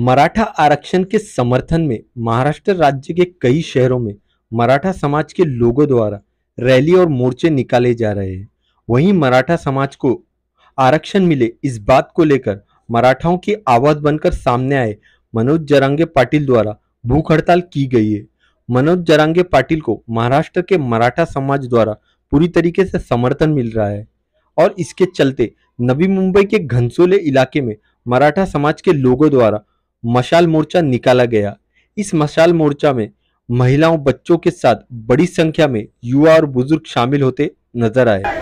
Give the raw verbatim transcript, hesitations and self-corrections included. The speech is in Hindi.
मराठा आरक्षण के समर्थन में महाराष्ट्र राज्य के कई शहरों में मराठा समाज के लोगों द्वारा रैली और मोर्चे निकाले जा रहे हैं। वहीं मराठा समाज को आरक्षण मिले इस बात को लेकर मराठाओं की आवाज बनकर सामने आए मनोज जरांगे पाटिल द्वारा भूख हड़ताल की गई है। मनोज जरांगे पाटिल को महाराष्ट्र के मराठा समाज द्वारा पूरी तरीके से समर्थन मिल रहा है और इसके चलते नवी मुंबई के घनसोली इलाके में मराठा समाज के लोगों द्वारा मशाल मोर्चा निकाला गया। इस मशाल मोर्चा में महिलाओं, बच्चों के साथ बड़ी संख्या में युवा और बुजुर्ग शामिल होते नजर आए।